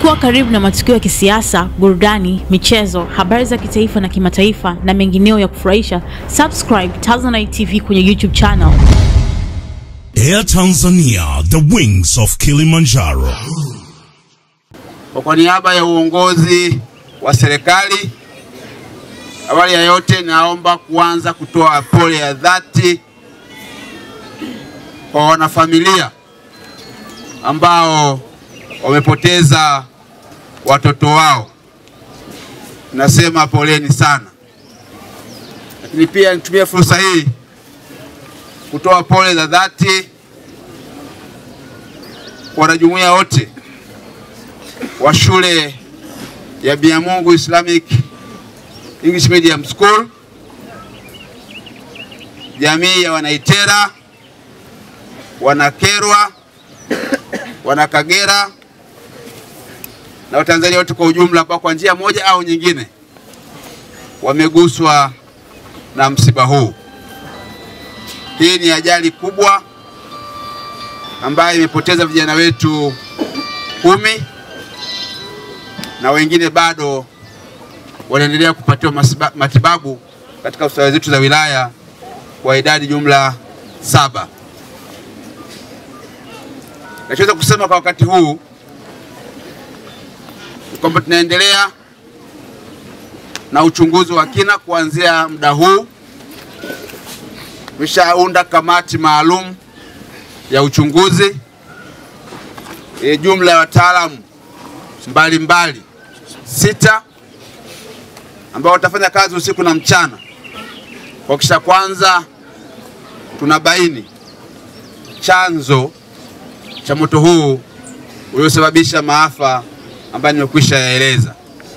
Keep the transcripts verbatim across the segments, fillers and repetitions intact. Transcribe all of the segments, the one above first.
Kuwa karibu na matukio ya kisiasa, burudani, michezo, habari za kitaifa na kimataifa na mengineo ya kufurahisha, subscribe Tanzanite T V kwenye YouTube channel. Air Tanzania, the wings of Kilimanjaro. Kwa niaba ya uongozi wa serikali, awali ya yote naomba kuanza kutoa pole ya dhati kwa wanafamilia ambao wamepoteza watoto wao. Nasema poleni sana. Lakini pia nitumie fursa hii kutoa pole za dhati kwa wanajumuiya wote wa shule ya Biamungu Islamic English Medium School, jamii ya Wanaitera, Wanakerwa, Wanakagera na Watanzania wote kwa ujumla ambao kwa njia moja au nyingine wameguswa na msiba huu. Hii ni ajali kubwa ambayo imepoteza vijana wetu kumi na wengine bado wanaendelea kupatiwa matibabu katika hospitali zetu za wilaya kwa idadi jumla saba. Nachoweza kusema kwa wakati huu kwamba tunaendelea na uchunguzi wa kina kuanzia muda huu. Tumeshaunda kamati maalum ya uchunguzi e, jumla ya wataalamu mbalimbali sita ambao watafanya kazi usiku na mchana kwa kisha kwanza tunabaini chanzo cha moto huu uliosababisha maafa ambayo nimekwisha yaeleza.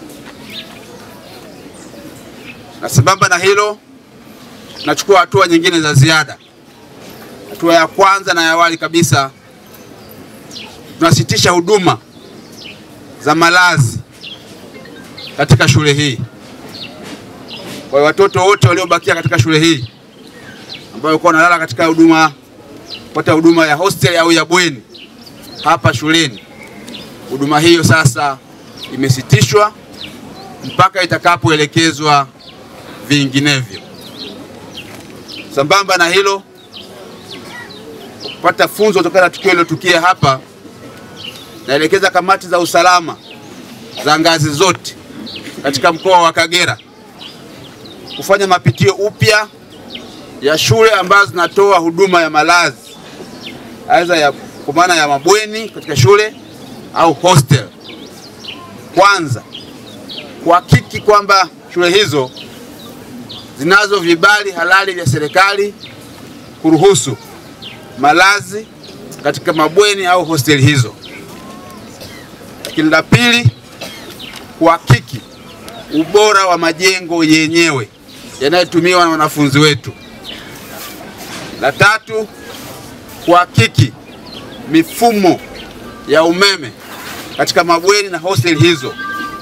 Na sababu na hilo tunachukua hatua nyingine za ziada. Hatua ya kwanza na ya awali kabisa, tunasitisha huduma za malazi katika shule hii. Kwa watoto wote waliobakia katika shule hii ambao walikuwa wanalala katika huduma kupata huduma ya hostel au ya bweni hapa shuleni, huduma hiyo sasa imesitishwa mpaka itakapoelekezwa vinginevyo. Sambamba na hilo, kupata funzo kutokana na tukio lilotukia hapa, naelekeza kamati za usalama za ngazi zote katika mkoa wa Kagera kufanya mapitio upya ya shule ambazo zinatoa huduma ya malazi, aidha ya kwa maana ya mabweni katika shule au hostel. Kwanza, kuhakiki kwamba shule hizo zinazo vibali halali vya serikali kuruhusu malazi katika mabweni au hostel hizo. Lakini la pili, kuhakiki ubora wa majengo yenyewe yanayotumiwa na wanafunzi wetu. La tatu, kuhakiki mifumo ya umeme katika mabweni na hostel hizo.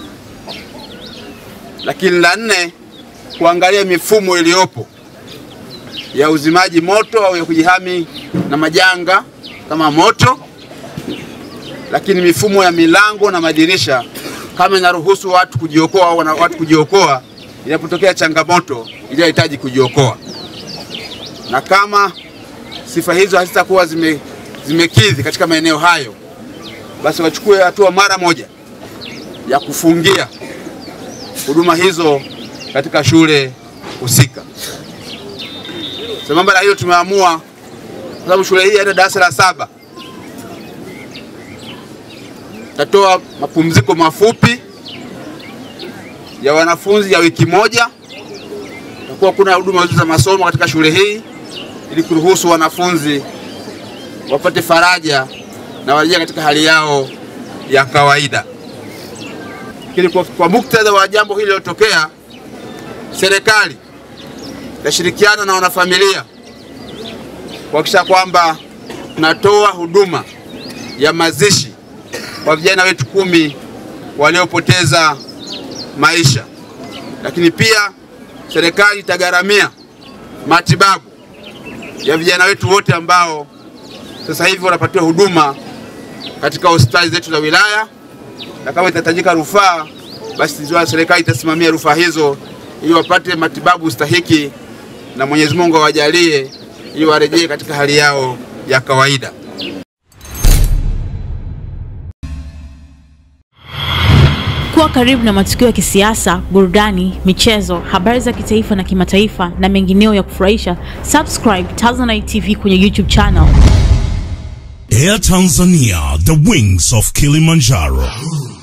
Lakini la nne, kuangalia mifumo iliyopo ya uzimaji moto au ya kujihami na majanga kama moto, lakini mifumo ya milango na madirisha kama inaruhusu watu kujiokoa au watu kujiokoa inapotokea changamoto inayohitaji kujiokoa. Na kama sifa hizo hazitakuwa zime zimekidhi katika maeneo hayo, basi wachukue hatua mara moja ya kufungia huduma hizo katika shule husika. Sambamba na hilo, tumeamua kwa sababu shule hii ina darasa la saba, tatoa mapumziko mafupi ya wanafunzi ya wiki moja. Takuwa kuna huduma za masomo katika shule hii ili kuruhusu wanafunzi wapate faraja na warejea katika hali yao ya kawaida. Lakini kwa, kwa muktadha wa jambo hili lilotokea, serikali itashirikiana na wanafamilia kuhakikisha kwamba tunatoa huduma ya mazishi kwa vijana wetu kumi waliopoteza maisha. Lakini pia serikali itagharamia matibabu ya vijana wetu wote ambao sasa hivi wanapatiwa huduma katika hospitali zetu za wilaya na kama itahitajika rufaa, basi serikali itasimamia rufaa hizo ili wapate matibabu stahiki, na Mwenyezi Mungu awajalie ili warejee katika hali yao ya kawaida. Kuwa karibu na matukio ya kisiasa, burudani, michezo, habari za kitaifa na kimataifa na mengineo ya kufurahisha, subscribe Tanzanite T V kwenye YouTube channel. Air Tanzania, the wings of Kilimanjaro.